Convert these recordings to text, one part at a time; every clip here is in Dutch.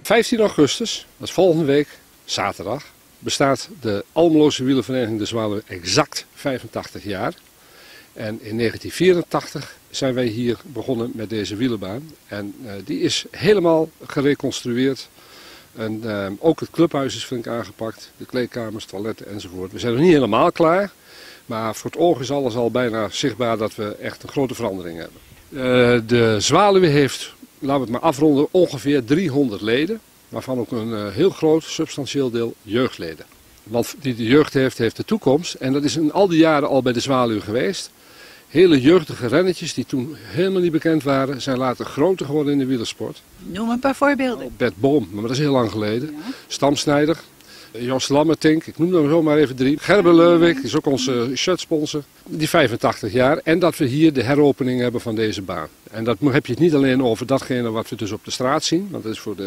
15 augustus, dat is volgende week, zaterdag, bestaat de Almeloze wielervereniging De Zwaluwen exact 85 jaar. En in 1984 zijn wij hier begonnen met deze wielerbaan. En die is helemaal gereconstrueerd. En ook het clubhuis is flink aangepakt, de kleedkamers, toiletten enzovoort. We zijn nog niet helemaal klaar, maar voor het oog is alles al bijna zichtbaar dat we echt een grote verandering hebben. De Zwaluwen heeft, laten we het maar afronden, ongeveer 300 leden. Waarvan ook een heel groot, substantieel deel jeugdleden. Want die de jeugd heeft, heeft de toekomst. En dat is in al die jaren al bij de Zwaluwen geweest. Hele jeugdige rennetjes die toen helemaal niet bekend waren, zijn later groter geworden in de wielersport. Noem een paar voorbeelden. Bert Boom, maar dat is heel lang geleden. Ja. Stamsnijder, Jos Lammertink, ik noem er zomaar even 3. Gerben Leuwik, die is ook onze shirtsponsor. Die 85 jaar. En dat we hier de heropening hebben van deze baan. En dat heb je het niet alleen over datgene wat we dus op de straat zien. Want dat is voor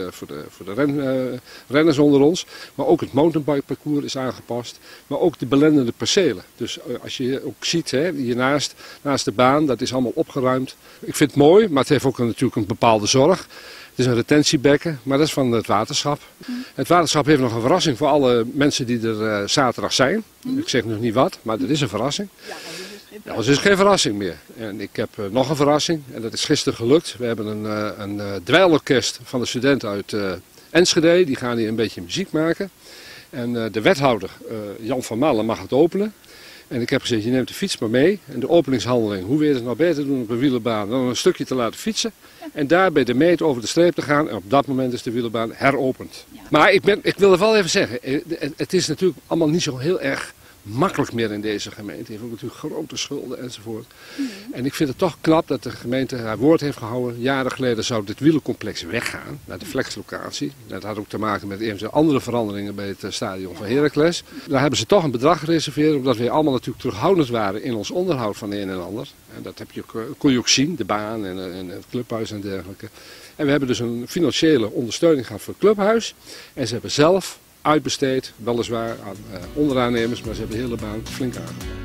de renners onder ons. Maar ook het mountainbikeparcours is aangepast. Maar ook de belendende percelen. Dus als je ook ziet, hè, hiernaast naast de baan, dat is allemaal opgeruimd. Ik vind het mooi, maar het heeft ook natuurlijk een bepaalde zorg. Het is een retentiebekken, maar dat is van het waterschap. Het waterschap heeft nog een verrassing voor alle mensen die er zaterdag zijn. Ik zeg nog niet wat, maar dat is een verrassing. Ja, dus is geen verrassing meer. En ik heb nog een verrassing en dat is gisteren gelukt. We hebben een dweilorkest van de studenten uit Enschede. Die gaan hier een beetje muziek maken. En de wethouder Jan van Malen mag het openen. En ik heb gezegd, je neemt de fiets maar mee. En de openingshandeling, hoe wil je het nou beter doen op een wielerbaan dan een stukje te laten fietsen. En daar bij de meet over de streep te gaan. En op dat moment is de wielerbaan heropend. Ja. Maar ik wil er wel even zeggen, het is natuurlijk allemaal niet zo heel erg makkelijk meer in deze gemeente. Je heeft ook natuurlijk grote schulden enzovoort. En ik vind het toch knap dat de gemeente haar woord heeft gehouden. Jaren geleden zou dit wielercomplex weggaan naar de flexlocatie. Dat had ook te maken met eventueel andere veranderingen bij het stadion van Heracles. Daar hebben ze toch een bedrag gereserveerd, omdat wij allemaal natuurlijk terughoudend waren in ons onderhoud van de een en ander. En dat kon je ook zien, de baan en het clubhuis en dergelijke. En we hebben dus een financiële ondersteuning gehad voor het clubhuis. En ze hebben zelf uitbesteed, weliswaar aan onderaannemers, maar ze hebben de hele baan flink aangepakt.